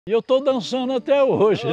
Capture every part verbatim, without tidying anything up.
E eu tô dançando até hoje.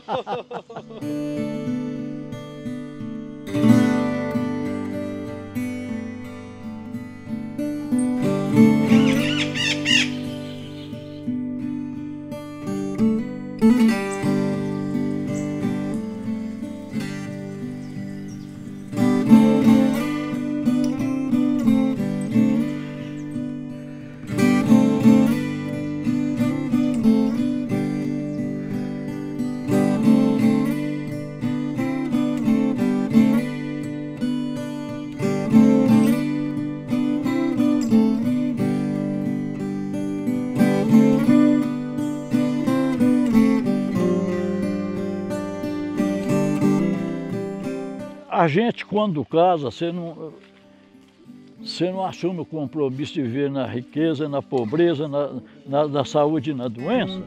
A gente, quando casa, você não, você não assume o compromisso de viver na riqueza, na pobreza, na, na, na saúde e na doença.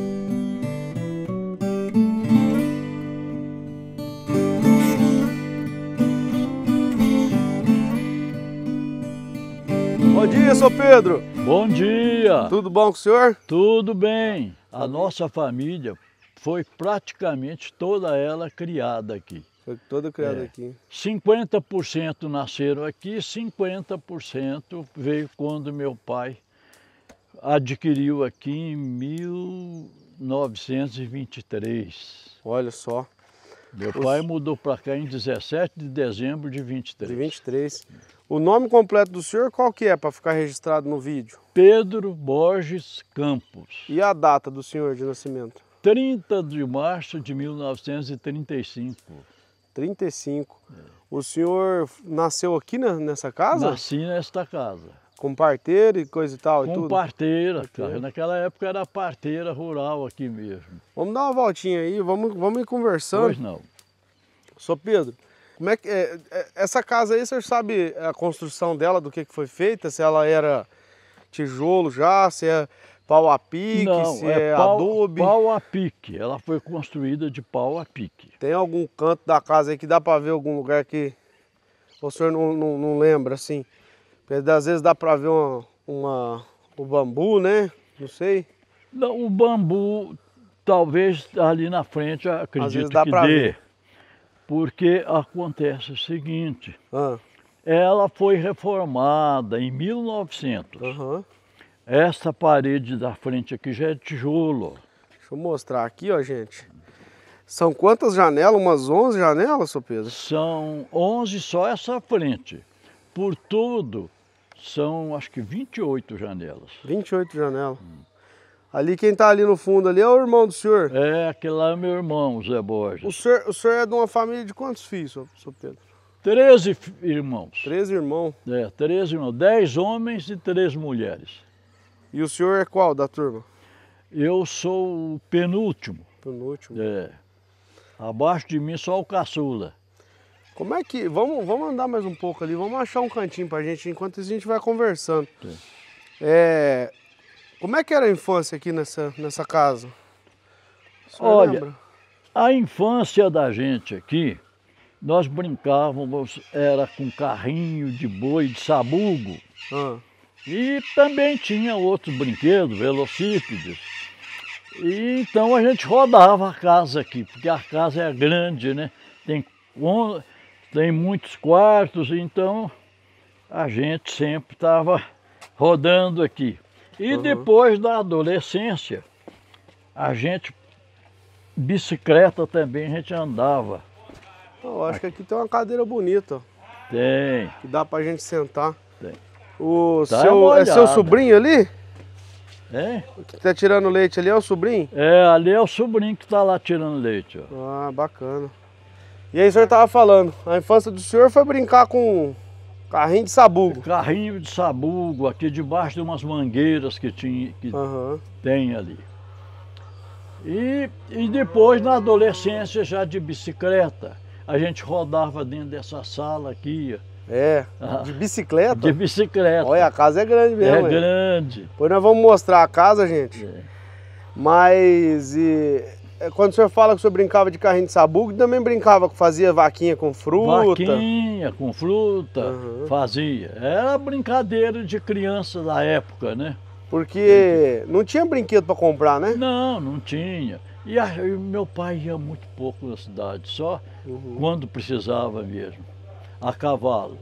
Bom dia, seu Pedro. Bom dia. Tudo bom com o senhor? Tudo bem. A nossa família foi praticamente toda ela criada aqui. Foi toda criada É. aqui. cinquenta por cento nasceram aqui, cinquenta por cento veio quando meu pai adquiriu aqui em mil novecentos e vinte e três. Olha só. Meu pai mudou para cá em dezessete de dezembro de vinte e três. De vinte e três. O nome completo do senhor qual que é para ficar registrado no vídeo? Pedro Borges Campos. E a data do senhor de nascimento? trinta de março de mil novecentos e trinta e cinco. trinta e cinco. O senhor nasceu aqui na- nessa casa? Nasci nesta casa. Com parteira e coisa e tal e Com tudo? parteira, Parteira. cara. Naquela época era parteira rural aqui mesmo. Vamos dar uma voltinha aí, vamos, vamos ir conversando. Pois não. Sô Pedro, como é que é, é- essa casa aí, o senhor sabe a construção dela, do que, que foi feita? Se ela era tijolo já, se é pau a pique, Não, se é é, pau, adobe? pau a pique. Ela foi construída de pau a pique. Tem algum canto da casa aí que dá para ver algum lugar que o senhor não, não, não lembra, assim? Porque às vezes dá para ver uma, uma, o bambu, né? Não sei. Não, o bambu, talvez ali na frente, vezes acredito dá que pra dê. ver. Porque acontece o seguinte, Ah, ela foi reformada em mil e novecentos. aham. Essa parede da frente aqui já é tijolo. Deixa eu mostrar aqui, ó, gente. São quantas janelas? Umas onze janelas, Sô Pedro? São onze só essa frente. Por tudo, são acho que vinte e oito janelas. vinte e oito janelas. Ali, quem tá ali no fundo ali é o irmão do senhor. É, aquele lá é meu irmão, o Zé O Borges. senhor, o senhor é de uma família de quantos filhos, Sô Sô Pedro? Treze fi- irmãos. treze irmãos. É, treze irmãos. Dez homens e três mulheres. E o senhor é qual da turma? Eu sou o penúltimo. Penúltimo. É. Abaixo de mim só o caçula. Como é que... Vamos, vamos andar mais um pouco ali, vamos achar um cantinho pra gente, enquanto isso a gente vai conversando. Sim. É... Como é que era a infância aqui nessa, nessa casa? O senhor Olha, lembra? A infância da gente aqui, nós brincávamos, era com carrinho de boi de sabugo. Ah, E também tinha outros brinquedos, velocípedes. E então a gente rodava a casa aqui, porque a casa é grande, né? Tem, on- tem muitos quartos, então a gente sempre estava rodando aqui. E Uhum. depois da adolescência, a gente, bicicleta também a gente andava. eu acho que aqui tem uma cadeira bonita, ó, Tem, que dá pra gente sentar. tem. O Dá seu, uma é seu olhada. sobrinho ali? É? O que tá tirando leite ali é o sobrinho? É, ali é o sobrinho que está lá tirando leite, ó. Ah, bacana. E aí o senhor tava falando, a infância do senhor foi brincar com carrinho de sabugo. Carrinho de sabugo aqui debaixo de umas mangueiras que, tinha, que Aham. tem ali. E, e depois, na adolescência, já de bicicleta, a gente rodava dentro dessa sala aqui, ó, É, Ah. de bicicleta. de bicicleta. Olha, a casa é grande mesmo. é hein? grande. Depois nós vamos mostrar a casa, gente. É. Mas e, é, quando o senhor fala que o senhor brincava de carrinho de sabugo, também brincava, fazia vaquinha com fruta. Vaquinha com fruta, Uhum. fazia. Era brincadeira de criança da época, né? Porque não tinha brinquedo para comprar, né? Não, não tinha. E, a, e meu pai ia muito pouco na cidade, só uhum. quando precisava mesmo, a cavalo.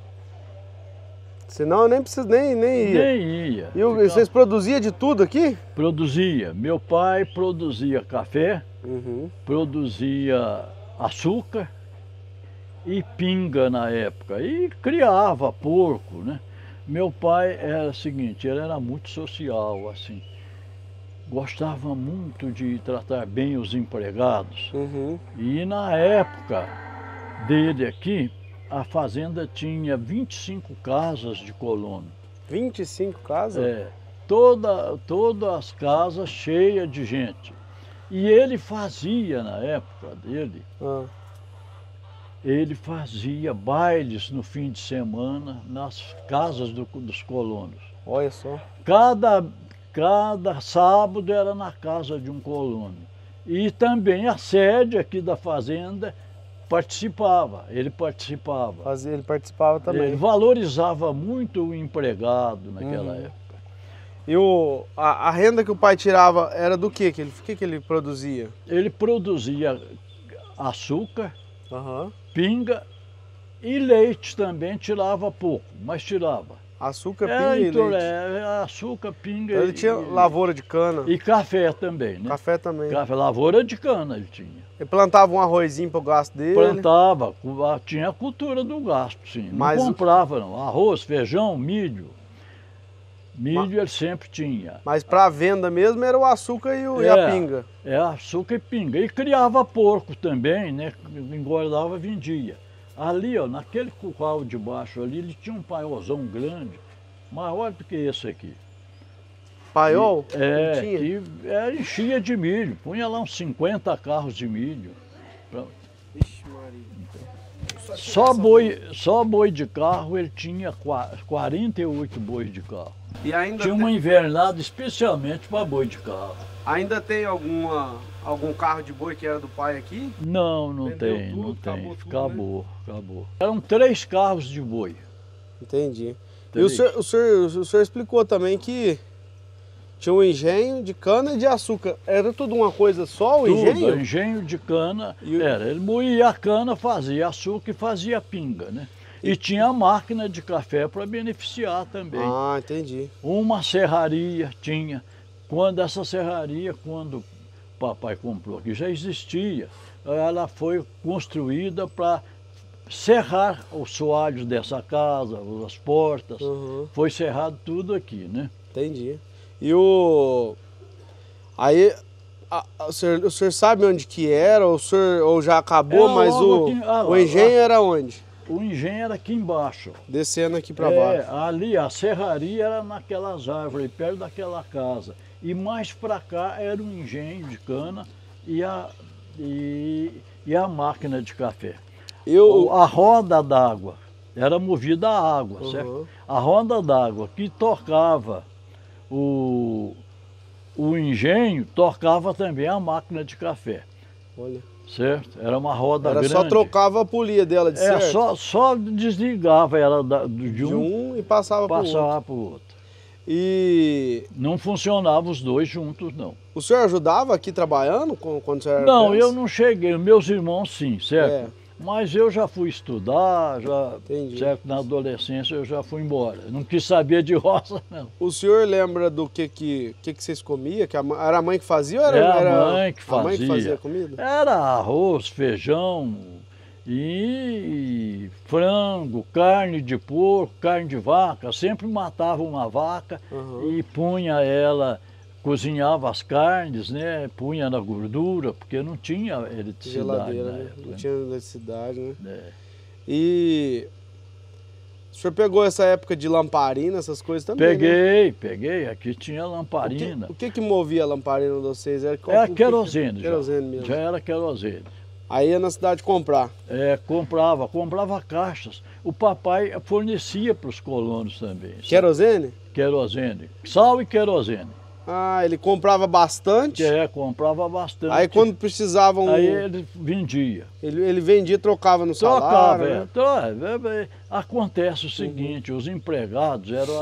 Senão eu nem preciso, nem, nem ia. Nem ia. E o, vocês produziam de tudo aqui? Produzia. Meu pai produzia café, uhum. produzia açúcar e pinga na época. E criava porco, né? Meu pai era o seguinte, ele era muito social, assim. Gostava muito de tratar bem os empregados. Uhum. E na época dele aqui, a fazenda tinha vinte e cinco casas de colono. vinte e cinco casas? É, toda, todas as casas cheias de gente. E ele fazia, na época dele, ah. ele fazia bailes no fim de semana nas casas do, dos colonos. Olha só. Cada, cada sábado era na casa de um colono. E também a sede aqui da fazenda participava, ele participava. Fazia, ele participava também. Ele valorizava muito o empregado naquela uhum. época. E o, a, a renda que o pai tirava era do quê? Que ele, o que, que ele produzia? Ele produzia açúcar, uhum. pinga e leite também, tirava pouco, mas tirava. Açúcar, pinga e leite. É, açúcar, pinga então ele e, tinha lavoura de cana. E café também, né? Café também. Café, lavoura de cana ele tinha. Ele plantava um arrozinho para o gasto dele? Plantava, tinha a cultura do gasto, sim. Mas não comprava não, arroz, feijão, milho. Milho mas, ele sempre tinha. Mas para venda mesmo era o açúcar e, o, é, e a pinga? É, açúcar e pinga. E criava porco também, né? Engordava e vendia. Ali, ó, naquele curral de baixo ali, ele tinha um paiolzão grande, maior do que esse aqui. Paiol? E, é, que é, enchia de milho, punha lá uns cinquenta carros de milho. Ixi, Maria. Então, só, boi, só boi de carro ele tinha quarenta e oito bois de carro. E ainda tinha uma tem... invernada especialmente para boi de carro. Ainda tem alguma, algum carro de boi que era do pai aqui? Não, não Vendeu tem, tudo, não tem. Acabou, tudo, acabou, né? acabou. Eram três carros de boi. Entendi. Três. E o senhor, o, senhor, o senhor explicou também que tinha um engenho de cana e de açúcar. Era tudo uma coisa só, o tudo, engenho? engenho de cana. E era, ele moía a cana, fazia açúcar e fazia pinga, né? E tinha a máquina de café para beneficiar também. Ah, entendi. Uma serraria tinha. Quando essa serraria, quando o papai comprou aqui, já existia. Ela foi construída para serrar os soalhos dessa casa, as portas. Uhum. Foi serrado tudo aqui, né? Entendi. E o... Aí, a, a, o, senhor, o senhor sabe onde que era? Ou, o senhor, ou já acabou, era mas o, aqui, ah, o engenho lá, era onde? O engenho era aqui embaixo. Descendo aqui para é, baixo. Ali, a serraria era naquelas árvores, perto daquela casa. E mais para cá era um engenho de cana e a, e, e a máquina de café. Eu... A roda d'água era movida a água, uhum. certo? A roda d'água que tocava o, o engenho, tocava também a máquina de café. Olha. Certo? Era uma roda era grande. Só trocava a polia dela de é, certo? Só, só desligava ela da, de, de um, um e passava para o outro. Passava para o outro. E... Não funcionava os dois juntos, não. O senhor ajudava aqui trabalhando quando o senhor era Não, criança? eu não cheguei. Meus irmãos sim, certo? É. Mas eu já fui estudar, já, certo? Na adolescência eu já fui embora. Não quis saber de roça, não. O senhor lembra do que que, que, que vocês comiam? Que a, era a mãe que fazia ou era, era era a mãe que fazia? A mãe que fazia a comida? Era arroz, feijão e frango, carne de porco, carne de vaca. Sempre matava uma vaca uhum. e punha ela... Cozinhava as carnes, né? Punha na gordura, porque não tinha eletricidade Geladeira, na né? época. Não tinha eletricidade, né? É. E o senhor pegou essa época de lamparina, essas coisas também, Peguei, né? peguei. Aqui tinha lamparina. O que, o que, que movia a lamparina de vocês? Era, qual, era querosene, que, já. Querosene mesmo. Já era querosene. Aí ia na cidade comprar? É, comprava, comprava caixas. O papai fornecia para os colonos também. Querosene? Querosene. Sal e querosene. Ah, ele comprava bastante? É, comprava bastante. Aí quando precisavam... Aí ele vendia. Ele, ele vendia, trocava no trocava, salário? É. Trocava, é. Acontece o seguinte, uhum. os empregados eram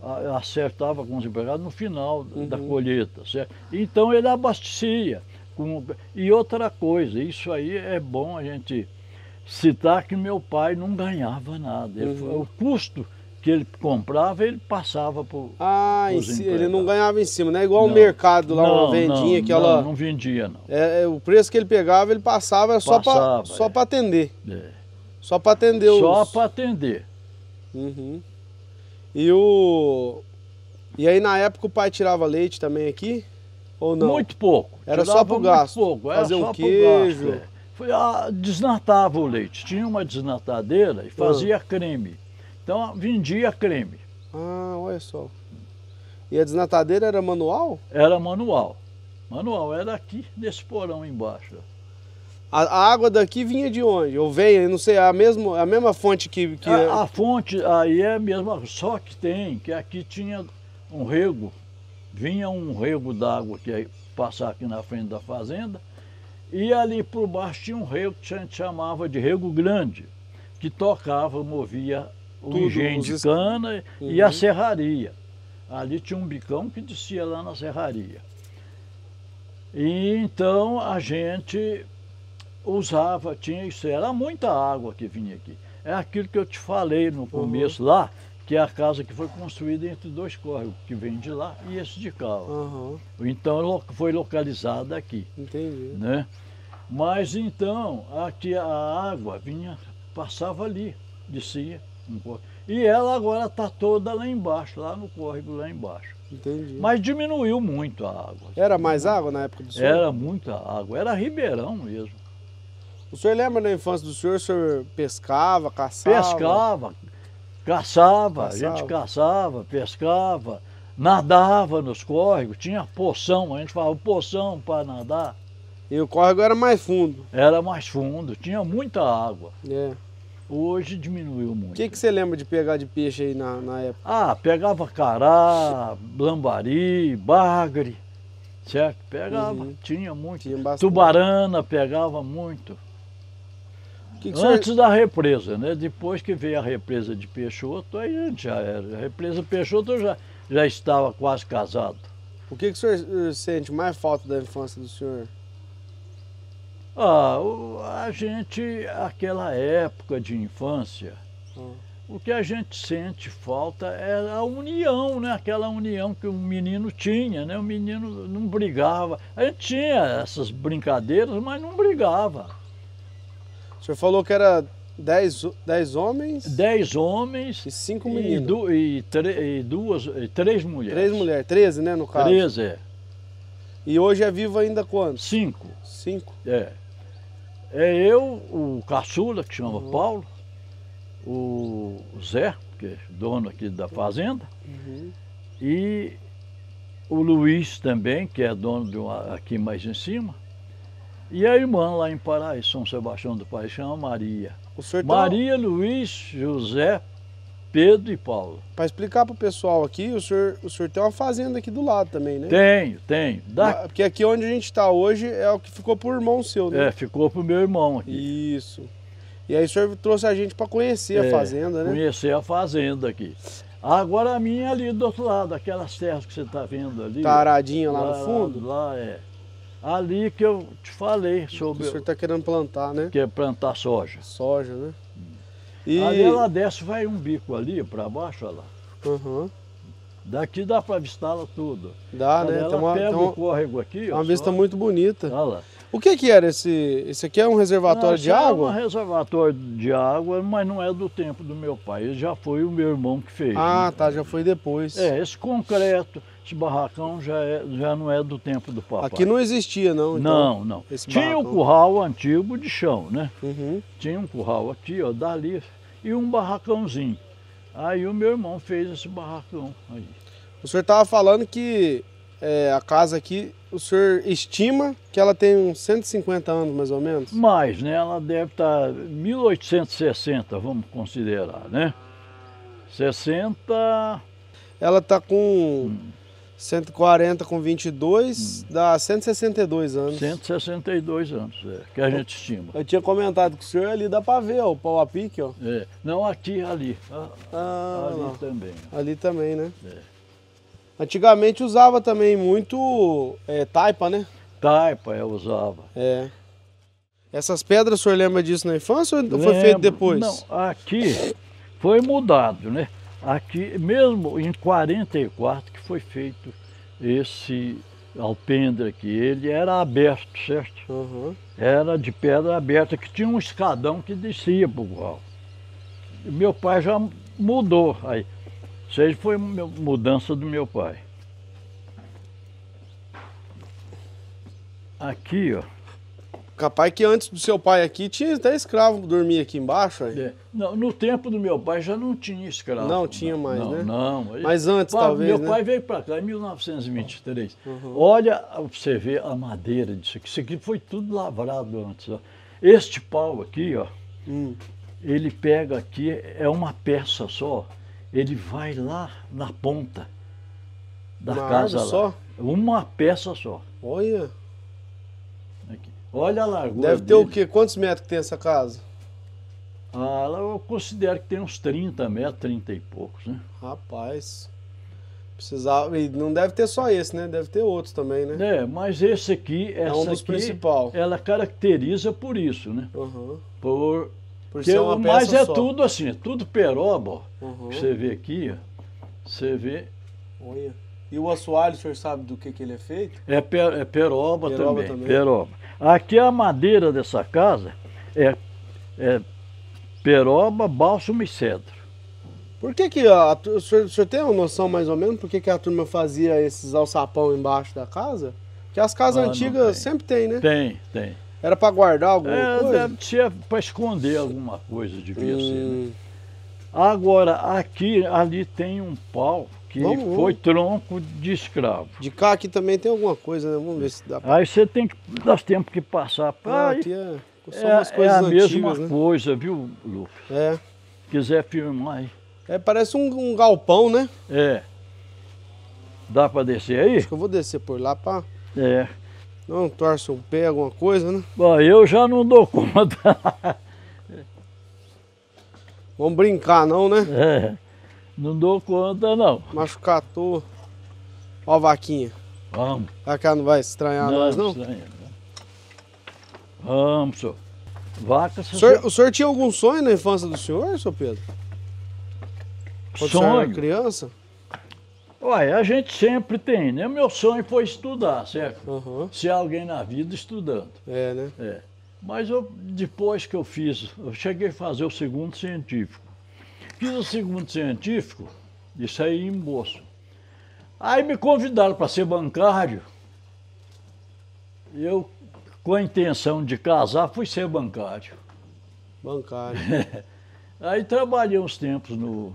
a- acertava com os empregados no final da Uhum. colheita, certo? Então ele abastecia. Com... E outra coisa, isso aí é bom a gente citar que meu pai não ganhava nada. Ele- Uhum. O custo que ele comprava, ele passava por. Ah, em Os si- ele não empregados. ganhava em cima, não é igual o Não. mercado lá, uma Não, vendinha não, que ela... Não, não vendia, não. É, é, o preço que ele pegava, ele passava só para Passava, só é. para atender. É. Só para atender Só os... para atender. Uhum. E o... E aí na época o pai tirava leite também aqui? Ou não? Muito pouco. Era só Tirava pro muito gasto, pouco, era fazer um só pro queijo. gasto, é. Foi, ah, desnatava o leite. Tinha uma desnatadeira e fazia creme. Então vendia creme. Ah, olha só. E a desnatadeira era manual? Era manual. Manual, era aqui nesse porão embaixo. A, a água daqui vinha de onde? Ou veio, não sei, a, mesmo, a mesma fonte que... que... A, a fonte aí é a mesma, só que tem, que aqui tinha um rego, vinha um rego d'água que ia passar aqui na frente da fazenda, e ali por baixo tinha um rego que a gente chamava de rego grande, que tocava, movia o Tudo, engenho os de es- cana e a Uhum. serraria. Ali tinha um bicão que descia lá na serraria. E então a gente usava, tinha isso, era muita água que vinha aqui. É aquilo que eu te falei no começo lá, que é a casa que foi construída entre dois córregos, que vem de lá e esse de cá. ó. Aham, Então lo- foi localizada aqui, entendi. né? Mas então, aqui a água vinha, passava ali, descia. um córrego. E ela agora está toda lá embaixo, lá no córrego lá embaixo. Entendi. Mas diminuiu muito a água. Era mais água na época do senhor? Era muita água, era ribeirão mesmo. O senhor lembra da infância do senhor? O senhor pescava, caçava? Pescava, caçava, a Caçava. gente caçava, pescava, nadava nos córregos, tinha poção, a gente falava poção para nadar. E o córrego era mais fundo. Era mais fundo, tinha muita água. É. Hoje diminuiu muito. O que, que você lembra de pegar de peixe aí na, na época? Ah, pegava cará, lambari, bagre, certo? Pegava, Uhum. tinha muito. Tinha bastante. Tubarana pegava muito. O que que o senhor... Antes da represa, né? Depois que veio a represa de Peixoto, aí a gente já era. A represa Peixoto eu já, já estava quase casado. O que, que o senhor eh, sente mais falta da infância do senhor? Ah, o- a gente, aquela época de infância, Ah. o que a gente sente falta era a união, né? Aquela união que o menino tinha, né? O menino não brigava. A gente tinha essas brincadeiras, mas não brigava. O senhor falou que era dez, ho- dez homens Dez homens e cinco e, meninos. du- e, tre- e duas, e três mulheres. Três mulheres, treze, né, no caso? Três, é. E hoje é vivo ainda quantos? Cinco. Cinco. É. É eu, o caçula, que chama Uhum. Paulo, o Zé, que é dono aqui da fazenda, Uhum. e o Luiz também, que é dono de uma, aqui mais em cima, e a irmã lá em Paraíso, São Sebastião do Pai, chama Maria. O senhor tá... Maria, Luiz, José, Pedro e Paulo. Para explicar pro pessoal aqui, o senhor, o senhor tem uma fazenda aqui do lado também, né? Tenho, tenho. Da, Ma- Porque aqui onde a gente está hoje é o que ficou pro irmão seu, né? é, ficou pro meu irmão aqui. Isso. E aí o senhor trouxe a gente para conhecer a É, fazenda, né? Conhecer a fazenda aqui. Agora a minha é ali do outro lado, aquelas terras que você está vendo ali. Tá aradinha lá, no fundo. Lá, lá é. Ali que eu te falei O sobre senhor está querendo plantar, né? que é plantar soja. Soja, né? E... Ali ela desce, vai um bico ali para baixo, olha lá. Uhum. Daqui dá para avistá-la tudo. Dá, né? Ela Tem uma, pega tem o uma, córrego aqui, ó. uma vista só. muito bonita. Olha lá. O que que era esse? Esse aqui é um reservatório Não, de esse é água? um reservatório de água, mas não é do tempo do meu pai. Ele já foi o meu irmão que fez. Ah, né? tá, já foi depois. É, esse concreto, esse barracão já, é, já não é do tempo do papai. Aqui não existia, não? Então, Não, não. esse Tinha um barracão. curral antigo de chão, né? Uhum. Tinha um curral aqui, ó, dali, e um barracãozinho. Aí o meu irmão fez esse barracão aí. O senhor estava falando que é, a casa aqui, o senhor estima que ela tem uns cento e cinquenta anos, mais ou menos? Mas, né, ela deve estar mil oitocentos e sessenta, vamos considerar, né? sessenta, Ela está com cento e quarenta com vinte e dois, hum. dá cento e sessenta e dois anos. cento e sessenta e dois anos, é, que a gente estima. Eu tinha comentado com o senhor, ali dá para ver, ó, o pau a pique, ó. É. Não, aqui, ali. Ah, ali não. também. Ó. Ali também, né? É. Antigamente usava também muito é, taipa, né? Taipa, eu usava. É. Essas pedras, o senhor lembra disso na infância ou Lembro. foi feito depois? Não, aqui foi mudado, né? Aqui, mesmo em quarenta e quatro, que foi feito esse alpendre aqui, ele era aberto, certo? Uhum. Era de pedra aberta, que tinha um escadão que descia para o qual. Meu pai já mudou aí. Isso aí foi mudança do meu pai. Aqui, ó. Capaz que antes do seu pai aqui tinha até escravo que dormia aqui embaixo. Aí. É. Não, no tempo do meu pai já não tinha escravo. Não tinha mais, não, né? Não, mas antes, pai, talvez, Meu né? pai veio para cá em mil novecentos e vinte e três. Uhum. Olha pra você ver a madeira disso aqui. Isso aqui foi tudo lavrado antes. Ó. Este pau aqui, ó, hum. ele pega aqui, é uma peça só. Ele vai lá na ponta da uma casa lá. Só? Uma peça só. Olha. Aqui. Olha a largura. Deve ter dele. O quê? Quantos metros que tem essa casa? Ah, eu considero que tem uns trinta metros, trinta e poucos, né? Rapaz. Precisava. E não deve ter só esse, né? Deve ter outros também, né? É, mas esse aqui, essa é um dos aqui, principais. Ela caracteriza por isso, né? Uhum. Por Por ser uma peça mas é só. tudo assim, é tudo peroba, ó. Uhum. Você vê aqui, ó. Você vê. Olha. E o assoalho, o senhor sabe do que, que ele é feito? É, per, é peroba, peroba também, também. Peroba. Aqui a madeira dessa casa é, é peroba, bálsamo e cedro. Por que que a, o, senhor, o senhor tem uma noção mais ou menos por que que a turma fazia esses alçapão embaixo da casa? Porque as casas ah, antigas tem. Sempre tem, né? Tem, tem. Era para guardar alguma é, coisa? Deve ser para esconder alguma coisa, devia hum. ser, né? Agora, aqui, ali tem um pau que vamos, foi tronco de escravo. De cá aqui também tem alguma coisa, né? Vamos ver se dá pra... Aí você tem que, nós temos que passar para... Ah, aqui é, são é, umas coisas é a antigas, mesma né? coisa, viu, Lucas? É. Quiser filmar aí. É, parece um, um galpão, né? É. Dá para descer aí? Acho que eu vou descer por lá para... É. Não torce um pé, alguma coisa, né? Bom, eu já não dou conta. Vamos brincar não, né? É. Não dou conta, não. Machucar à toa. Ó a vaquinha. Vamos. A cara não vai estranhar não, nós, não? Estranha, não. Vamos, senhor. Vaca... O senhor, o senhor tinha algum sonho na infância do senhor, senhor Pedro? Quando sonho? O senhor era criança? Ué, a gente sempre tem, né? Meu sonho foi estudar, certo? Uhum. Ser alguém na vida estudando. É, né? É. Mas eu, depois que eu fiz, eu cheguei a fazer o segundo científico. Fiz o segundo científico, isso aí em moço. Aí me convidaram para ser bancário. Eu, com a intenção de casar, fui ser bancário. Bancário. Aí trabalhei uns tempos no,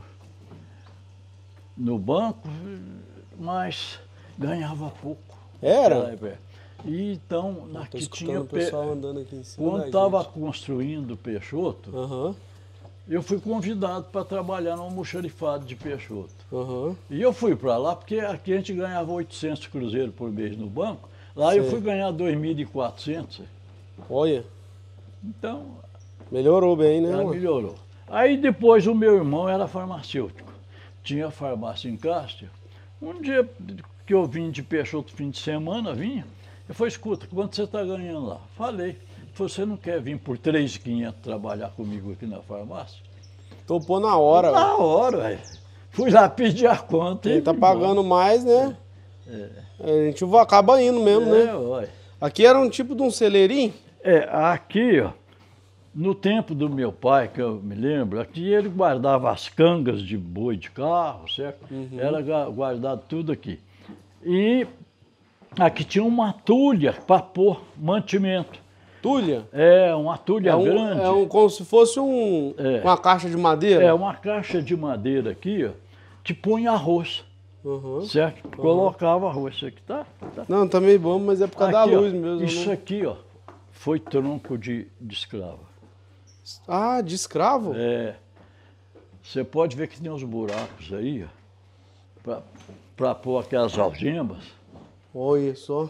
no banco, mas ganhava pouco. Era? E então, aqui tinha... o pessoal andando aqui em cima. Quando estava construindo o Peixoto, uhum. eu fui convidado para trabalhar no almoxarifado de Peixoto. Uhum. E eu fui para lá porque aqui a gente ganhava oitocentos cruzeiros por mês no banco. Lá Sim. eu fui ganhar dois mil e quatrocentos. Olha. Então... Melhorou bem, né? Melhorou. Aí depois o meu irmão era farmacêutico. Tinha farmácia em Castro. Um dia que eu vim de Peixoto fim de semana, vinha. Eu falei, escuta, quanto você está ganhando lá? Falei. Você não quer vir por três mil e quinhentos trabalhar comigo aqui na farmácia? Topou na hora. Na hora, velho. Fui lá pedir a conta. Ele tá pagando mais, né? É. A gente acaba indo mesmo, é, né? Ué. Aqui era um tipo de um celeirinho? É, aqui, ó, no tempo do meu pai, que eu me lembro, aqui ele guardava as cangas de boi de carro, certo? Uhum. Era guardado tudo aqui. E aqui tinha uma tulha para pôr mantimento. Tulha? É, uma tulha é um, grande. É um, como se fosse um, é. uma caixa de madeira? É, uma caixa de madeira aqui, ó, que punha arroz, uhum. certo? Uhum. Colocava arroz. Isso aqui tá, tá? Não, tá meio bom, mas é por causa aqui, da luz ó, mesmo. Isso né? aqui, ó, foi tronco de, de escravo. Ah, de escravo? É. Você pode ver que tem uns buracos aí, ó. Pra, para pôr aquelas algemas. Olha só.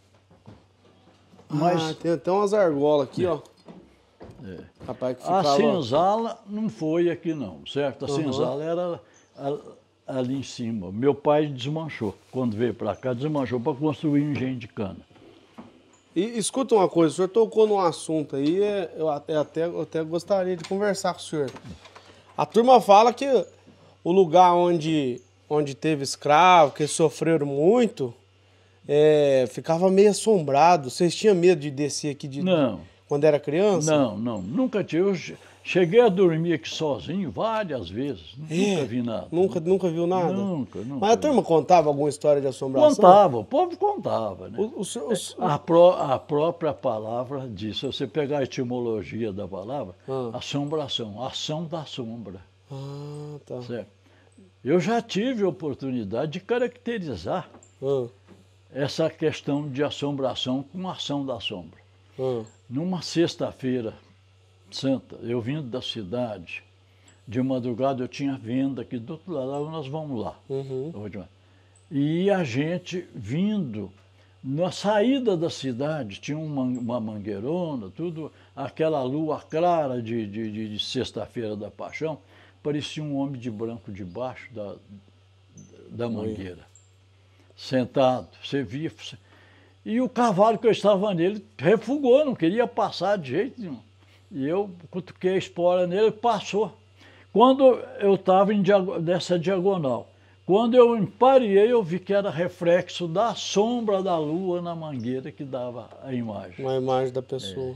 Mas Ah, tem até umas argolas aqui, ó. é, Rapaz, que a ficava... senzala não foi aqui não, certo? A Uhum. senzala era a- ali em cima. Meu pai desmanchou, quando veio para cá, desmanchou para construir um engenho de cana. E escuta uma coisa, o senhor tocou num assunto aí, é, eu até, até, eu até gostaria de conversar com o senhor. A turma fala que o lugar onde, onde teve escravo, que sofreram muito, é, ficava meio assombrado. Vocês tinham medo de descer aqui de, Não. quando era criança? Não, não, nunca tive. Eu che- cheguei a dormir aqui sozinho várias vezes, É, nunca vi nada. Nunca, nunca viu nada? Nunca, nunca. Mas a turma contava alguma história de assombração? Contava, o povo contava, né? O, o, senhor- o, senhor- A, pró- a própria palavra diz, se você pegar a etimologia da palavra, Ah. assombração, ação da sombra, Ah, tá. certo? Eu já tive a oportunidade de caracterizar Ah, essa questão de assombração com ação da sombra. ah, Numa sexta-feira santa, eu vindo da cidade, de madrugada eu tinha venda aqui do outro lado, nós vamos lá. uhum. E a gente vindo, na saída da cidade, tinha uma, uma mangueirona, tudo, aquela lua clara de, de, de, de sexta-feira da paixão, parecia um homem de branco debaixo da, da mangueira, sentado, você via. E o cavalo que eu estava nele refugou, não queria passar de jeito nenhum. E eu cutuquei a espora nele, ele passou. Quando eu estava nessa diagonal, quando eu emparei, eu vi que era reflexo da sombra da lua na mangueira que dava a imagem. Uma imagem da pessoa.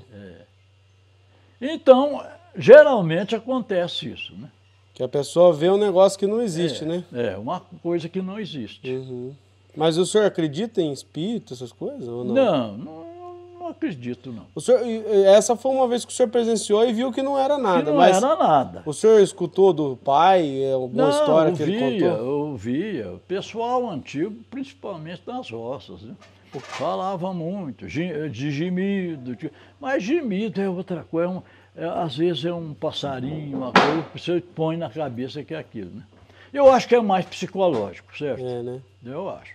Então, geralmente acontece isso, né? Que a pessoa vê um negócio que não existe, é, né? É, uma coisa que não existe. Uhum. Mas o senhor acredita em espírito, essas coisas? Ou não? Não, não, não acredito, não. O senhor, e- e essa foi uma vez que o senhor presenciou e viu que não era nada. Que não mas era nada. o senhor escutou do pai é, alguma Não, história eu que ele via, contou? eu via. O pessoal antigo, principalmente das roças, né? Falava muito gi- de gemido, de- mas gemido é outra coisa. é um- é, às vezes é um passarinho, uma coisa que você põe na cabeça que é aquilo, né? Eu acho que é mais psicológico, certo? É, né? Eu acho.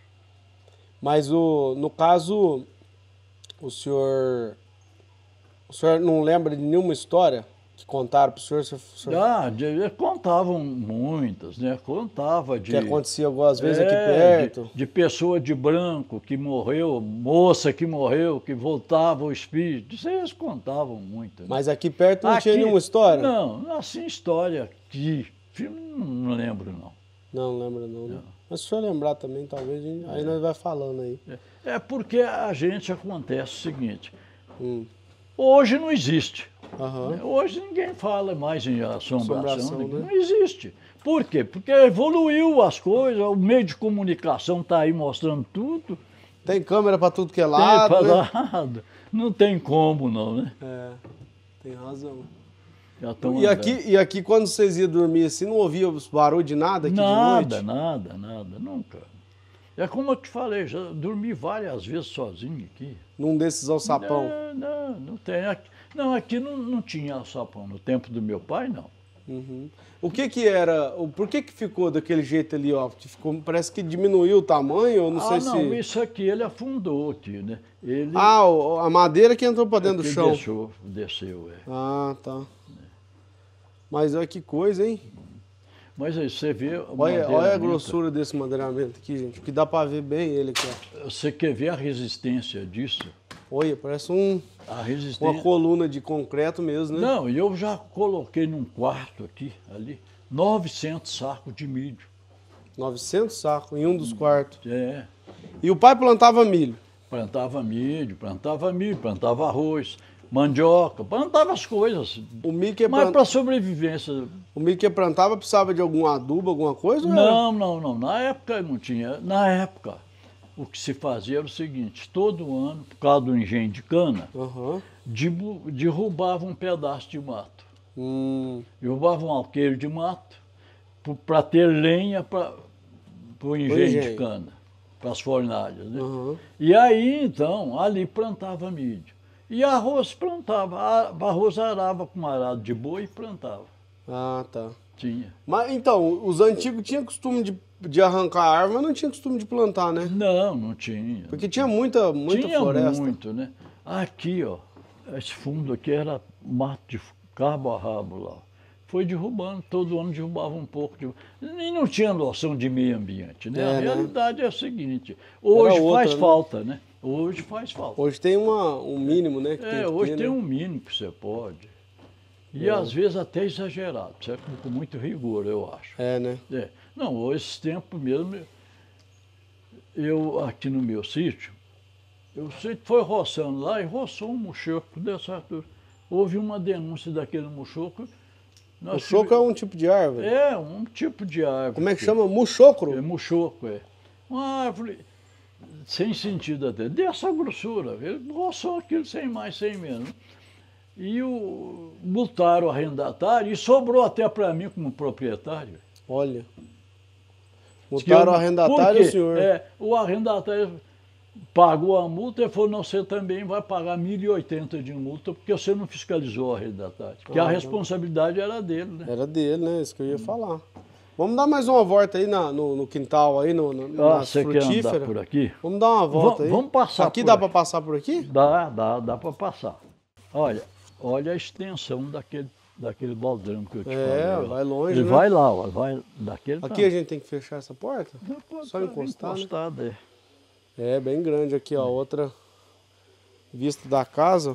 Mas o, no caso, o senhor, o senhor não lembra de nenhuma história que contaram para o senhor? O senhor- o senhor- Ah, de- contavam muitas, né? Contava de... que acontecia algumas vezes aqui É, perto? De, de pessoa de branco que morreu, moça que morreu, que voltava o espírito. Isso aí eles contavam muito. Né? Mas aqui perto não tinha Aqui- nenhuma história? Não, assim, história aqui. Filme, não, não lembro, não. Não, lembra não, né? Mas se o senhor lembrar também, talvez, a gente- aí nós vai falando aí. É porque a gente acontece o seguinte, Hum. hoje não existe. Aham. né? Hoje ninguém fala mais em assombração, Assombração, ninguém- né? não existe. Por quê? Porque evoluiu as coisas, o meio de comunicação está aí mostrando tudo. Tem câmera para tudo que é Tem lado, pra né? lado. Não tem como não, né? É, tem razão. Já tão E andando. aqui, e aqui, quando vocês iam dormir assim, não ouvia os barulho de nada aqui Nada, de noite? nada, nada, nunca. É como eu te falei, já dormi várias vezes sozinho aqui. Num desses alçapão? Não, não, não tem. Aqui, não, aqui não, não tinha alçapão. No tempo do meu pai, não. Uhum. O que que era, o, por que que ficou daquele jeito ali, ó? Que ficou, parece que diminuiu o tamanho, ou não ah, sei não, se... isso aqui ele afundou aqui, né? Ele Ah, o- a madeira que entrou para é dentro do que chão. Desceu, desceu, é. Ah, tá. Mas olha que coisa, hein? Mas aí você vê... o Olha, olha a madeiramento. grossura desse madeiramento aqui, gente. Que dá para ver bem ele aqui, ó. Você quer ver a resistência disso? Olha, parece um, A uma resistência... coluna de concreto mesmo, né? Não, e eu já coloquei num quarto aqui, ali, novecentos sacos de milho. novecentos sacos em um dos quartos. É, E o pai plantava milho. plantava milho, plantava milho, plantava arroz, mandioca, plantava as coisas. O milho que, Mas plant... para sobrevivência. o milho que plantava precisava de algum adubo, alguma coisa? ou era- Não, não, não. Na época não tinha. Na época, o que se fazia era o seguinte: todo ano, por causa do engenho de cana, Aham. debu- derrubava um pedaço de mato. Hum, Derrubava um alqueire de mato para ter lenha para o engenho, engenho. de cana, para as fornalhas. Né? aham. E aí, então, ali plantava milho. E arroz plantava, a- arroz arava com arado de boi e plantava. Ah, tá. tinha. Mas então, os antigos tinham costume de, de arrancar a árvore, mas não tinha costume de plantar, né? Não, não tinha. Porque tinha muita, muita tinha floresta. muito, né? Aqui, ó, esse fundo aqui era mato de cabo a rabo lá. Foi derrubando, todo ano derrubava um pouco. De... E não tinha noção de meio ambiente, né? É, a né? realidade é a seguinte, hoje outra, faz né? falta, né? Hoje faz falta. Hoje tem uma, um mínimo, né? Que tem É, que hoje ter, tem né? um mínimo que você pode. E É. às vezes até exagerado, certo? Com muito rigor, eu acho. É, né? É. Não, esses tempos mesmo, eu aqui no meu sítio, eu sei que foi roçando lá e roçou um muxoco dessa altura. Houve uma denúncia daquele muxoco. O choco é um tipo de árvore? É, um tipo de árvore. Como é que chama? Muxocro? É muxoco, é. Uma árvore sem sentido até, dessa grossura. Ele roçou aquilo sem mais, sem menos. E o, multaram o arrendatário e sobrou até para mim como proprietário. Olha. Diz que Multaram eu- o arrendatário por e quê? o senhor. É, o arrendatário pagou a multa e falou, não, você também vai pagar mil e oitenta de multa porque você não fiscalizou o arrendatário. Porque Ah, a não. responsabilidade era dele, né? Era dele, né? Isso que eu ia falar. Vamos dar mais uma volta aí na- no, no quintal aí, no, no, Ah, nas você quer andar frutíferas. por aqui? Vamos dar uma volta Va- aí. vamos passar Aqui por dá aí. para passar por aqui? Dá, dá, dá para passar. Olha, olha a extensão daquele, daquele baldrame que eu te É, falei. ó. vai longe, Ele né? vai lá, ó, vai daquele Aqui tamanho. a gente tem que fechar essa porta? Não, pode só tá encostar, né? encostado, é. É, bem grande aqui, ó. Outra vista da casa.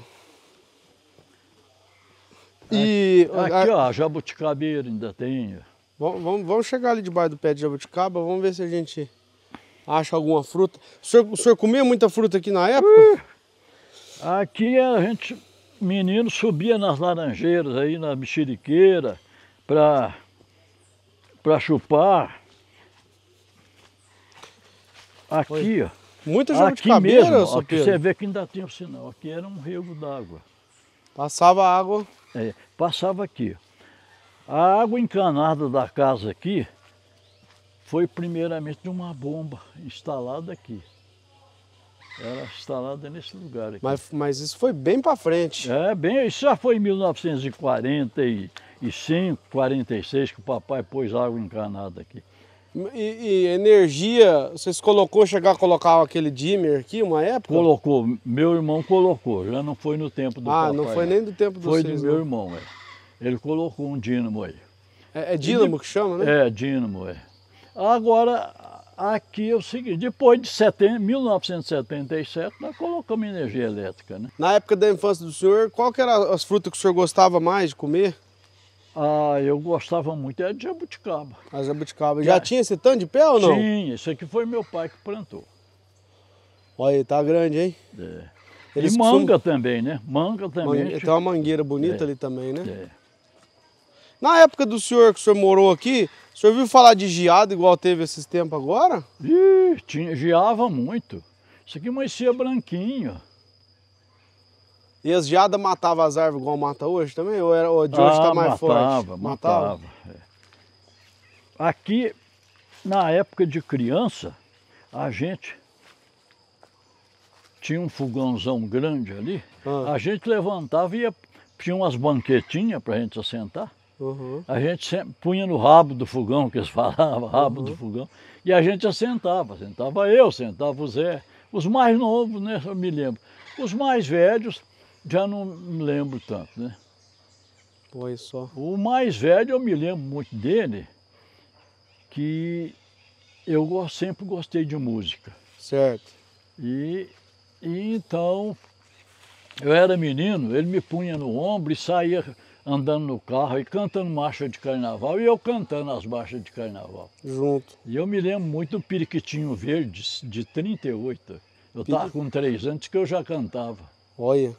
E Aqui, a- ó, jabuticabeira ainda tem. ó. vamos, vamos- vamos chegar ali debaixo do pé de jabuticaba, vamos ver se a gente acha alguma fruta. O senhor, o senhor comia muita fruta aqui na época? Aqui a gente, menino, subia nas laranjeiras aí, na mexeriqueira, para para chupar. Aqui, ó. Muita Aqui jabuticabeira, mesmo, seu aqui Pedro? você vê que ainda tem o sinal. Aqui era um rego d'água. Passava água. É, passava aqui. A água encanada da casa aqui foi primeiramente de uma bomba instalada aqui. Era instalada nesse lugar aqui. Mas, mas isso foi bem para frente. É, bem, isso já foi em mil novecentos e quarenta e cinco, quarenta e seis que o papai pôs água encanada aqui. E, e energia, vocês colocou, chegar a colocar aquele dimmer aqui uma época? Colocou, meu irmão colocou, já não foi no tempo do Ah, papai. não foi nem do tempo Foi vocês, do meu não. irmão, é. Ele colocou um dínamo aí. É, é dínamo que chama, né? É, dínamo, é. Agora, aqui é o seguinte, depois de setenta, mil novecentos e setenta e sete, nós colocamos energia elétrica, né? Na época da infância do senhor, qual que era as frutas que o senhor gostava mais de comer? Ah, eu gostava muito, era de jabuticaba. As jabuticaba. Já Já. tinha esse tanto de pé ou não? Sim, isso aqui foi meu pai que plantou. Olha aí, tá grande, hein? É. Eles e costumam- manga também, né? Manga também. Mangue- Tem uma mangueira bonita ali também, né? É. Na época do senhor, que o senhor morou aqui, o senhor viu falar de geada igual teve esses tempos agora? Ih, tinha, geava muito. Isso aqui amanhecia branquinho. E as geadas matavam as árvores igual mata hoje também? Ou, era, ou de hoje tá Ah, mais matava, forte? matava. é. Aqui, na época de criança, a gente tinha um fogãozão grande ali, Ah. a gente levantava e ia, tinha umas banquetinhas para a gente assentar. Uhum. A gente sempre punha no rabo do fogão, que eles falavam, rabo do fogão, e a gente assentava. Sentava eu, sentava o Zé. Os mais novos, né, eu me lembro. Os mais velhos, já não me lembro tanto, né? Olha só. O mais velho, eu me lembro muito dele, que eu go- sempre gostei de música. Certo. E, e então, eu era menino, ele me punha no ombro e saía andando no carro e cantando marcha de carnaval, e eu cantando as marchas de carnaval. Junto. E eu me lembro muito do Periquitinho Verde, de trinta e oito. Eu estava com três anos que eu já cantava. Olha.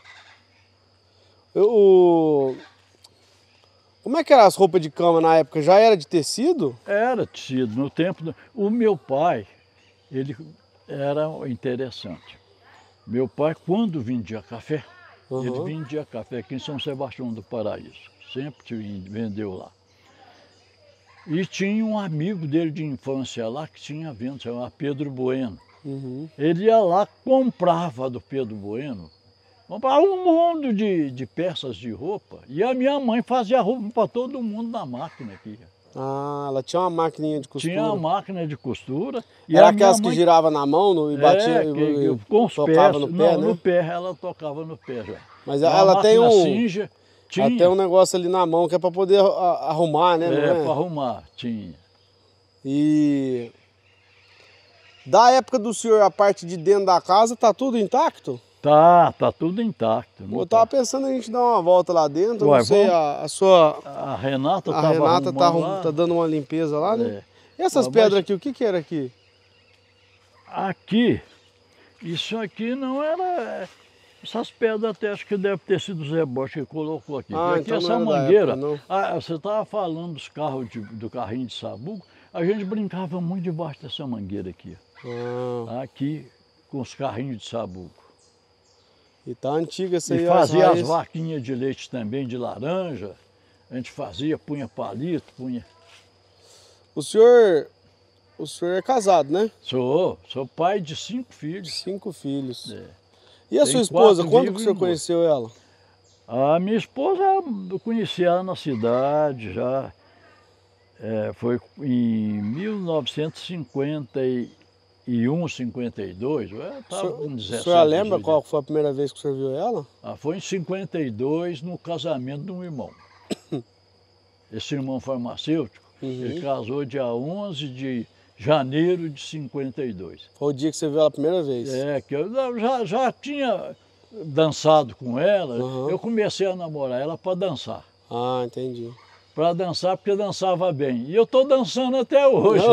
Eu, o- Como é que eram as roupas de cama na época? Já era de tecido? Era tecido, no tempo... Do... O meu pai, ele era interessante. Meu pai, quando vendia café, Uhum. ele vendia café aqui em São Sebastião do Paraíso. Sempre te- vendeu lá. E tinha um amigo dele de infância lá que tinha venda, chamava Pedro Bueno. Uhum. Ele ia lá, comprava do Pedro Bueno Comprava um mundo de, de peças de roupa. E a minha mãe fazia roupa para todo mundo na máquina aqui. Ah, ela tinha uma maquininha de costura. Tinha uma máquina de costura. E Era a minha aquelas mãe... que girava na mão no, e batia é, e, que, e, que, com os tocava pés, no pé, não, né? no pé, ela tocava no pé já. Mas Uma ela tem máquina um, cinja, tinha. ela tem um negócio ali na mão que é para poder a- arrumar, né? É, não é? para arrumar, tinha. E da época do senhor, a parte de dentro da casa, tá tudo intacto? Tá, tá tudo intacto. não Eu tava tá. pensando a gente dar uma volta lá dentro, eu Uai, não sei, vamos? a, a sua... A Renata A estava Renata tá, arrumando arrum- lá. tá dando uma limpeza lá, né? É. E essas Ah, mas- pedras aqui, o que que era aqui? Aqui, isso aqui não era... Essas pedras até acho que deve ter sido o Zé Bosch que colocou aqui. Ah, Porque então essa não era da mangueira, época, não. ah, você estava falando dos carros de- do carrinho de sabugo, a gente brincava muito debaixo dessa mangueira aqui. Ah, Aqui, com os carrinhos de sabugo. e tá antiga essa aí, E as fazia as raízes. vaquinhas de leite também, de laranja. A gente fazia, punha palito, punha... O senhor, o senhor é casado, né? Sou, sou pai de cinco filhos. Cinco filhos. É. E a Tem sua esposa, quatro quando que o vivos e senhor um conheceu ela? A minha esposa, eu conheci ela na cidade já. É, foi em mil novecentos e cinquenta e um, cinquenta e dois. Eu O estava senhor, com o dezessete, senhor lembra dezoito qual anos. foi a primeira vez que o senhor viu ela? Ah, foi em cinquenta e dois, no casamento de um irmão. Esse irmão farmacêutico, Uhum. ele casou dia onze de janeiro de cinquenta e dois. Foi o dia que você viu ela a primeira vez? É, que eu já, já tinha dançado com ela, Uhum. eu comecei a namorar ela para dançar. Ah, entendi. Para dançar, porque dançava bem. E eu estou dançando até hoje.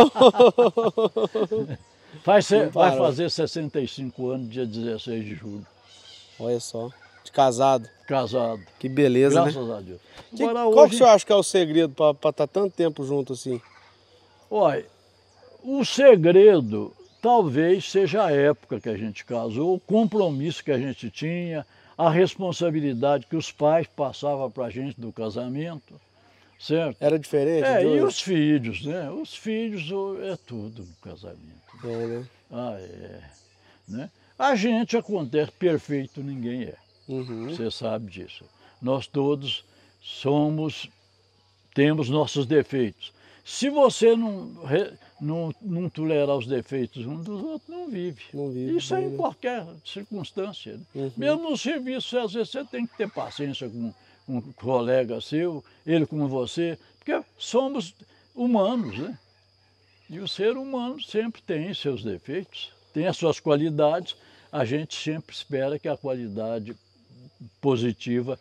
Faz, Não vai parou. fazer sessenta e cinco anos, dia dezesseis de julho. Olha só, de casado. Casado. Que beleza, Graças né? a Deus. Que, Agora, qual que hoje, o senhor acha que é o segredo para estar tanto tempo junto assim? olha, o segredo talvez seja a época que a gente casou, o compromisso que a gente tinha, a responsabilidade que os pais passavam para a gente do casamento, certo? Era diferente? É, de e hoje? os filhos, né? Os filhos o- é tudo no casamento. É, né? Ah, é. Né? A gente acontece perfeito, ninguém é. Uhum. Você sabe disso. Nós todos somos, temos nossos defeitos. Se você não, re- não, não tolerar os defeitos um dos outros, não vive. Não vive Isso é bem, em né? qualquer circunstância. Né? Uhum. Mesmo no serviço, às vezes você tem que ter paciência com um colega seu, ele com você, porque somos humanos, né? E o ser humano sempre tem seus defeitos, tem as suas qualidades, a gente sempre espera que a qualidade positiva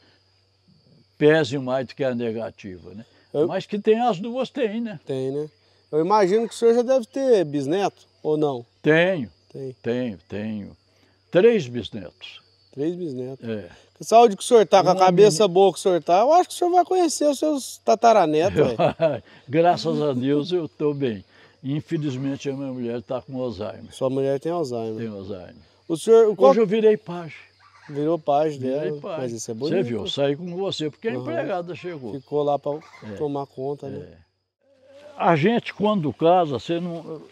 pese mais do que a negativa, né? Eu- Mas que tem as duas, tem, né? Tem, né? Eu imagino que o senhor já deve ter bisneto, ou não? Tenho, Tem. tenho, tenho. Três bisnetos. Três bisnetos. É. Que saúde que o senhor tá, com a Uma cabeça boa que o senhor tá, eu acho que o senhor vai conhecer os seus tataranetos, velho. Graças a Deus eu estou bem. Infelizmente a minha mulher está com Alzheimer. Sua mulher tem Alzheimer. Tem Alzheimer. O senhor qual- Hoje eu virei pajem. virou paz Virei dela, pajem. mas isso é bonito. Você viu, eu saí com você porque a Aham. empregada chegou. Ficou lá para tomar conta, né? É. A gente, quando casa, você não,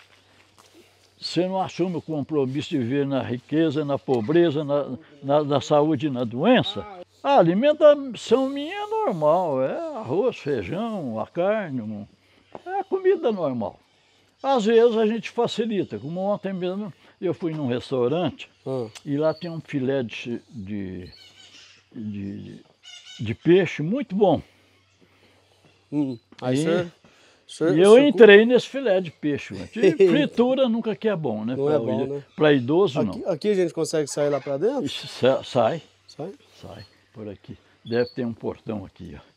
você não assume o compromisso de viver na riqueza, na pobreza, na, na, na saúde e na doença. A alimentação minha é normal, é arroz, feijão, a carne, um- é comida normal. Às vezes a gente facilita, como ontem mesmo eu fui num restaurante Ah, e lá tem um filé de, de, de, de peixe muito bom. hum. Aí E- o senhor, o senhor- E o eu senhor- entrei nesse filé de peixe. Mas e fritura nunca que é bom, né? Não é bom, né? Para idoso, Aqui, não. aqui a gente consegue sair lá para dentro? Ixi, sa- sai, Sai. sai, por aqui. Deve ter um portão aqui, ó.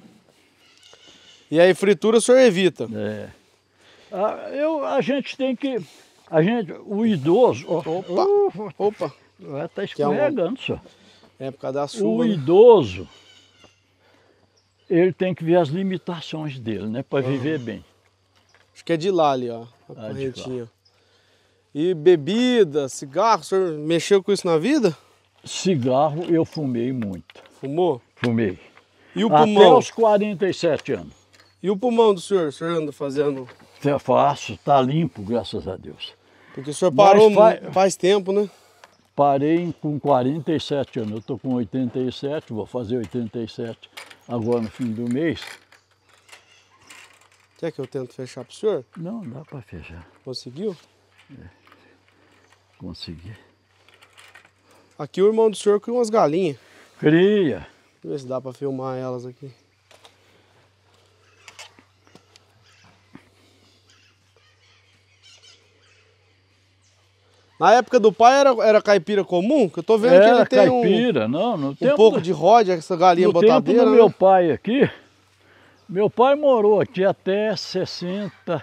E aí fritura o senhor evita? É. A, eu, a gente tem que... A gente, o idoso... ó, Opa. uh, Opa, vai tá é um- escorregando, só. é por causa da O chuva, né? idoso, ele tem que ver as limitações dele, né? Para viver bem. Acho que é de lá ali, ó, a Ah, de correntinha. E bebida, cigarro, o senhor mexeu com isso na vida? Cigarro eu fumei muito. Fumou? Fumei. E o Até pulmão? os quarenta e sete anos. E o pulmão do senhor? O senhor anda fazendo... É fácil, tá limpo, graças a Deus. Porque o senhor Mas parou fa- faz tempo, né? parei com quarenta e sete anos. Eu estou com oitenta e sete, vou fazer oitenta e sete agora no fim do mês. Quer que eu tento fechar pro senhor? Não, dá para fechar. Conseguiu? É. Consegui. Aqui o irmão do senhor cria umas galinhas. Cria. Deixa eu ver se dá para filmar elas aqui. Na época do pai era, era caipira comum? Que eu tô vendo era que ele tem caipira, um, não, no um tempo pouco do, de ródia, essa galinha no botadeira. tempo do né? meu pai aqui, meu pai morou aqui até sessenta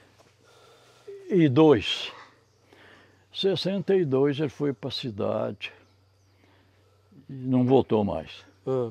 e dois. sessenta e dois ele foi para a cidade e não voltou mais. Ah.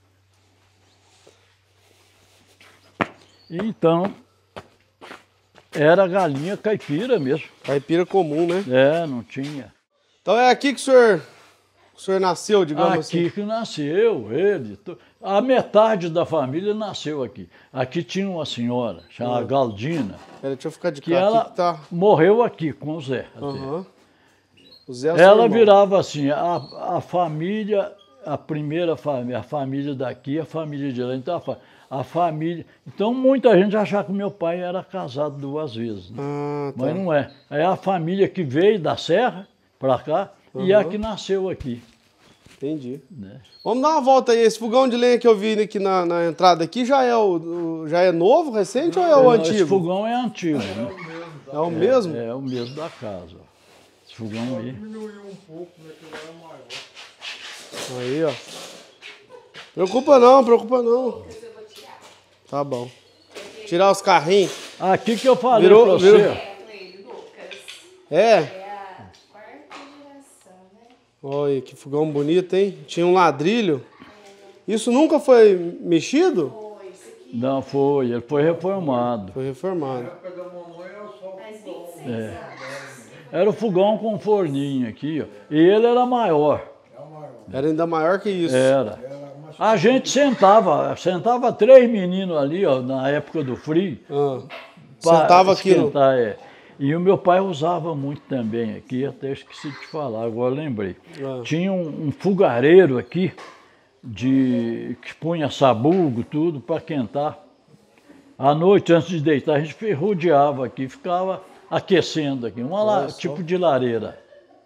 Então, era galinha caipira mesmo. Caipira comum, né? É, não tinha. Então é aqui que o senhor, o senhor nasceu, digamos assim? Aqui que nasceu ele. A metade da família nasceu aqui. Aqui tinha uma senhora, chamada Ah. Galdina, Pera, deixa eu ficar de cá. que ela Aqui que tá... morreu aqui com o Zé. até. Aham. O Zé é o seu Ela irmão. virava assim, a, a família, a primeira família, a família daqui, a família de lá. Então, a, fa- a família... Então, muita gente achava que meu pai era casado duas vezes. Né? Ah, tá. Mas não é. É a família que veio da serra para cá e a Uhum. que nasceu aqui. Entendi. Né? Vamos dar uma volta aí. Esse fogão de lenha que eu vi aqui na, na entrada aqui já é, o, o- já é novo, recente ou é o Não, antigo? Esse fogão é antigo. Né? É o mesmo? É, é o mesmo da casa. Ó. Esse fogão aí. Diminuiu um pouco, né? Que ele era maior. Aí, ó. Preocupa não, preocupa não. Tá bom. Tirar os carrinhos. Aqui que eu falei Virou- para virou- você. É, com ele, Lucas. É? É a quarta geração, né? Olha, que fogão bonito, hein? Tinha um ladrilho. Isso nunca foi mexido? Foi, isso aqui Não foi, ele foi reformado. Foi reformado. Na época da mamãe era só faz vinte e seis É. anos. Era o fogão com forninho aqui, ó. E ele era maior. é o maior. Era ainda maior que isso. Era. Era mais A gente sentava, sentava três meninos ali, ó, na época do frio. Ah. pra Sentava aqui no... esquentar, é. E o meu pai usava muito também aqui, até esqueci de te falar, agora lembrei. Ah. Tinha um, um fogareiro aqui, de, que punha sabugo, tudo, para quentar. À noite, antes de deitar, a gente rodeava aqui, ficava aquecendo aqui, uma la- Olha só. tipo de lareira.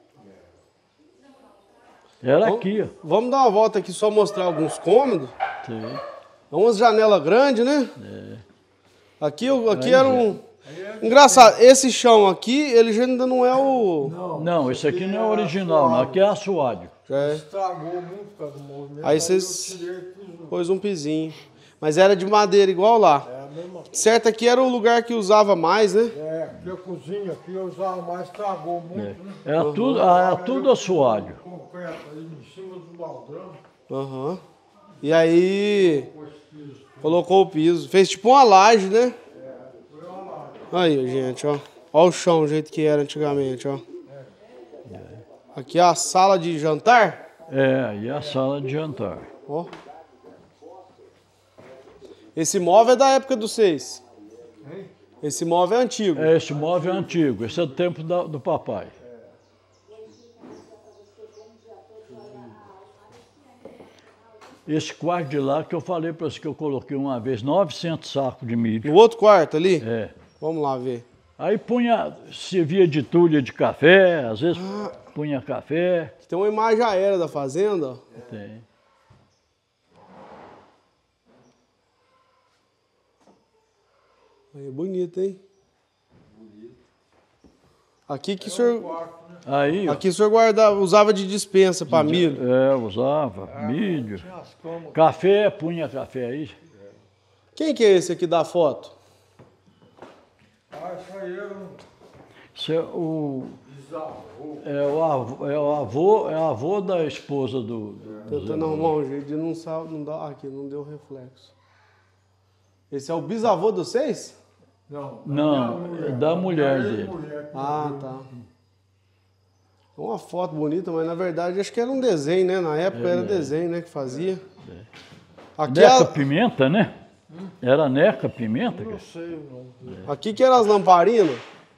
Era aqui, ó. Vamos dar uma volta aqui só mostrar alguns cômodos. Sim. Umas janelas grandes, né? É. Aqui, o- aqui era um... Engraçado, esse chão aqui, ele já ainda não é o... Não, esse aqui não é original, não. Aqui é assoalho. Já é... estragou muito por causa do movimento. Aí eu vocês- tirei e pus no- Pôs um pizinho. Mas era de madeira igual lá. É a mesma coisa. Certo, aqui era o lugar que usava mais, né? É, porque a cozinha aqui eu usava mais, estragou muito, né? Era tudo, era tudo assoalho. Concreto aí em cima do baldão. Aham. E aí... Colocou o piso. Fez tipo uma laje, né? Aí, gente, ó. Ó o chão, o jeito que era antigamente, ó. Aqui é a sala de jantar. É, e a sala de jantar. Ó. Esse móvel é da época dos seis. Esse móvel é antigo. É, esse móvel é antigo, esse é do tempo da- do papai. Esse quarto de lá que eu falei para você que eu coloquei uma vez, novecentos sacos de milho. No outro quarto ali? É. Vamos lá ver. Aí punha, servia de tulha de café, às vezes punha café. Tem uma imagem aérea da fazenda, ó. Tem. Aí é bonito, hein? Aqui que o senhor, Aí, ó, aqui o senhor guardava, usava de dispensa para milho. é, usava milho. Tinha as camas. Café, punha café aí. Quem que é esse aqui da foto? Ah, isso aí era um Isso é o, bisavô. é o avô, é o avô, é o avô da esposa do... do Tentando arrumar um jeito de não sal, não dá, aqui não deu reflexo. Esse é o bisavô de vocês? Não, Não, minha é da mulher dele. ex-mulher que Ah, morreu. tá. Uma foto bonita, mas na verdade acho que era um desenho, né? Na época era desenho, né, que fazia. Aqui, Neca a- Pimenta, né? Era Neca Pimenta? Não cara? sei o nome. aqui que eram as lamparinas.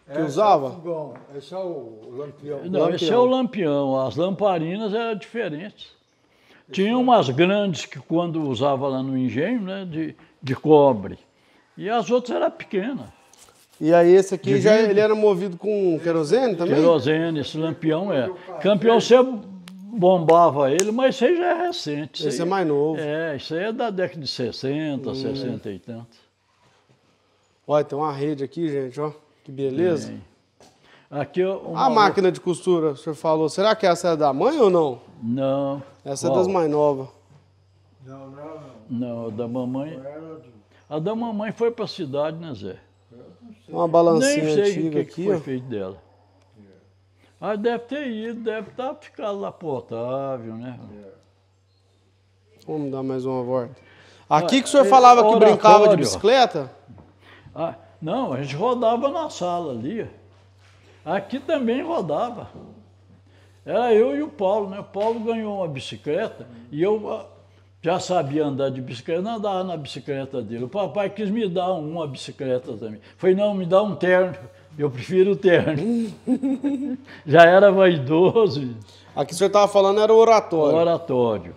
que usava? É o fogão, esse é o lampião. Não, Lampião. esse é o lampião. As lamparinas eram diferentes. Tinha umas grandes que quando usava lá no engenho, né, de, de cobre. E as outras eram pequenas. E aí esse aqui De já vidro. ele era movido com querosene também? Querosene, esse lampião é. Campeão você bombava ele, mas esse aí já é recente. Isso Esse é aí- mais novo. É, isso aí é da década de sessenta, Hum. sessenta e tanto. Olha, tem uma rede aqui, gente, ó. Que beleza. Tem. Aqui ó, uma A máquina de costura, o senhor falou, será que essa é da mãe ou não? Não. Essa é Qual? das mais novas. Não, não, não. Não, a da mamãe. Era de... A da mamãe foi pra cidade, né, Zé? Uma balancinha Nem sei o antiga que, que aqui, foi ó. feito dela. Ah, deve ter ido, deve estar ficado lá pro Otávio, né? Vamos dar mais uma volta. Aqui que o Ah, senhor é falava que brincava de oratório. bicicleta? Ah, não, a gente rodava na sala ali. Aqui também rodava. Era eu e o Paulo, né? O Paulo ganhou uma bicicleta e eu ah, já sabia andar de bicicleta, não andava na bicicleta dele. O papai quis me dar uma bicicleta também. Foi, não, me dá um terno. Eu prefiro o terno. Já era vaidoso. Aqui que o senhor estava falando era o oratório. Oratório.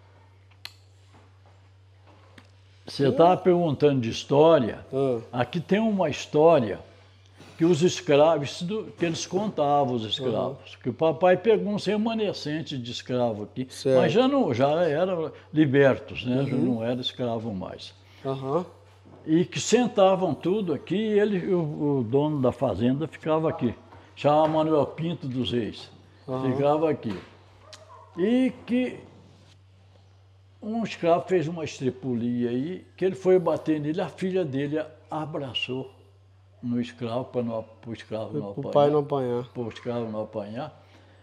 Você estava perguntando de história. Ah, Aqui tem uma história que os escravos, que eles contavam, os escravos. Que o papai pegou uns remanescentes de escravo aqui, Certo. mas já não, já eram libertos, né? Já não era escravo mais. Aham. E que sentavam tudo aqui, e ele, o, o dono da fazenda ficava aqui. Chamava Manuel Pinto dos Reis. Aham. Ficava aqui. E que um escravo fez uma estripulia aí, que ele foi bater nele, a filha dele abraçou no escravo, para o escravo não O apanhar. pai não apanhar. Para o escravo não apanhar.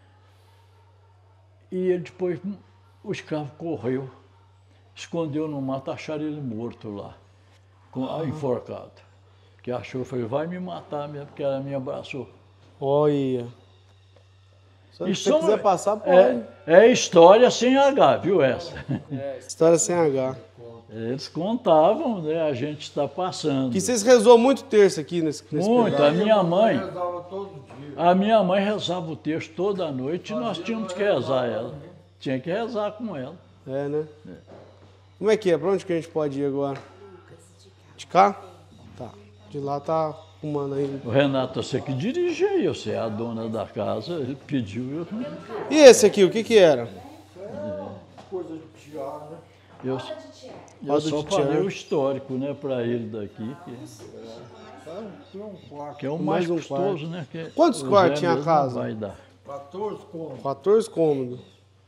E ele depois, o escravo correu, escondeu no mato, acharam ele morto lá, com, enforcado. Que achou, falou, vai me matar mesmo, porque ela me abraçou. Olha. Se você Isso quiser passar, pode. é, é história sem H, viu essa? História sem H. Eles contavam, né? A gente está passando. Que vocês rezou muito terço aqui nesse, nesse Muito. pedaço. A minha mãe, Rezava todo dia. a minha mãe rezava o texto toda noite e nós tínhamos que rezar ela. Tinha que rezar com ela. É, né? Como é que é? Pra onde que a gente pode ir agora? De cá? Tá. De lá tá arrumando aí. O Renato, você que dirige aí, você é a dona da casa, ele pediu, eu, E esse aqui, o que que era? Coisa de tiar, né? eu, Roda de teatro. eu Roda só de falei tear. o histórico, né, para ele daqui, que, Tá, tinha um quarto. que é o Mais mais, um custoso, né? Que Quantos o Zé quartos tinha a mesmo casa? não vai dar. quatorze cômodos. quatorze cômodos.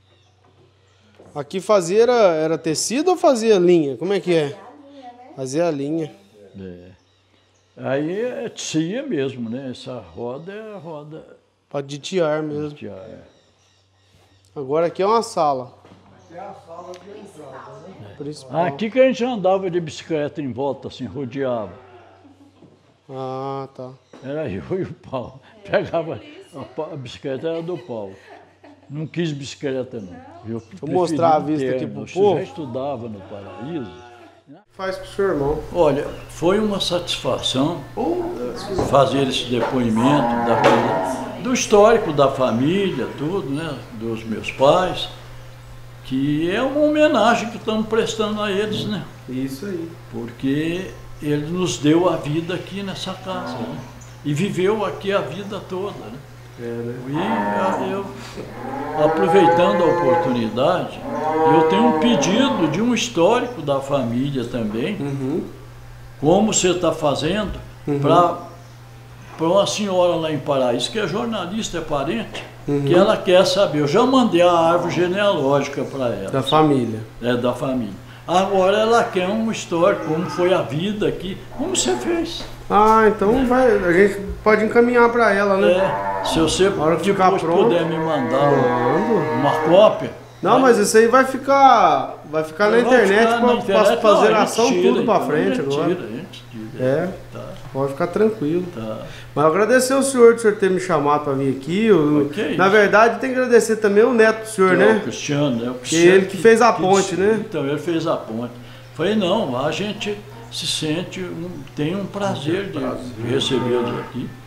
Aqui fazia, era, era tecido ou fazia linha? Como é que é? A linha, né? Fazia a linha. É. Aí é tia mesmo, né? Essa roda é a roda Pra de tiar mesmo. de ar. Agora aqui é uma sala. É a sala de entrada, né? Principal. Aqui que a gente andava de bicicleta em volta, assim, rodeava. Ah, tá. Era eu e o Paulo. Pegava, a, pa- a bicicleta era do Paulo. Não quis bicicleta, não. Eu eu mostrar a preferi vista terno. aqui pro Você povo. já estudava no Paraíso. Faz pro seu irmão. Olha, foi uma satisfação fazer esse depoimento daquele, do histórico da família, tudo, né? Dos meus pais, que é uma homenagem que estamos prestando a eles, né? Isso aí. Porque ele nos deu a vida aqui nessa casa, né? E viveu aqui a vida toda, né? É, né? E eu, aproveitando a oportunidade, eu tenho um pedido de um histórico da família também, Uhum. como você está fazendo, para uma senhora lá em Paraíso, que é jornalista, é parente, que ela quer saber. Eu já mandei a árvore genealógica para ela. Da família. É, da família. Agora ela quer um histórico, como foi a vida aqui, como você fez. Ah, então vai, a gente pode encaminhar pra ela, né? É, se você hora que ficar depois pronto. puder me mandar Mando. uma cópia. Não, mas isso aí vai ficar, vai ficar na vai internet ficar pra, na internet. pra fazer Não, a ação gente tira, tudo pra então, frente a gente agora. Tira, a gente tira. É, Tá, pode ficar tranquilo. tá. Mas eu agradecer o senhor de senhor ter me chamado pra vir aqui. Eu- Ok. na verdade, tem que agradecer também o neto do senhor, Que é o né? Cristiano, né? O Cristiano ele que fez a ponte, né? Então, ele fez a ponte. Falei, não, a gente se sente, um- tem um prazer de recebê-los aqui,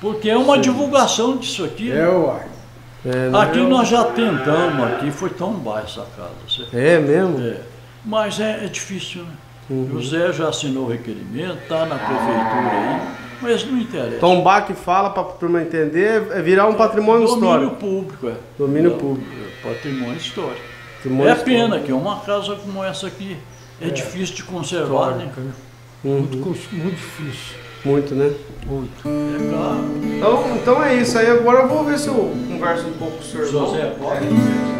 Porque é uma divulgação disso aqui. É, uai. É, não Aqui é- nós já tentamos, aqui foi tão baixa a casa. Você- É mesmo? É. Mas é, é difícil, né? Uhum. O Zé já assinou o requerimento, está na prefeitura aí, mas não interessa. Tombar que fala para a turma entender é virar um patrimônio Domínio histórico. público, é. Domínio É, público. é patrimônio histórico. Patrimônio É histórico. pena que uma casa como essa aqui é, difícil de conservar, né? Histórica, né? Uhum. Muito, cus- muito difícil. Muito, né? Muito. É claro. Então, então é isso aí. Agora eu vou ver se eu converso um pouco com o senhor. José, pode?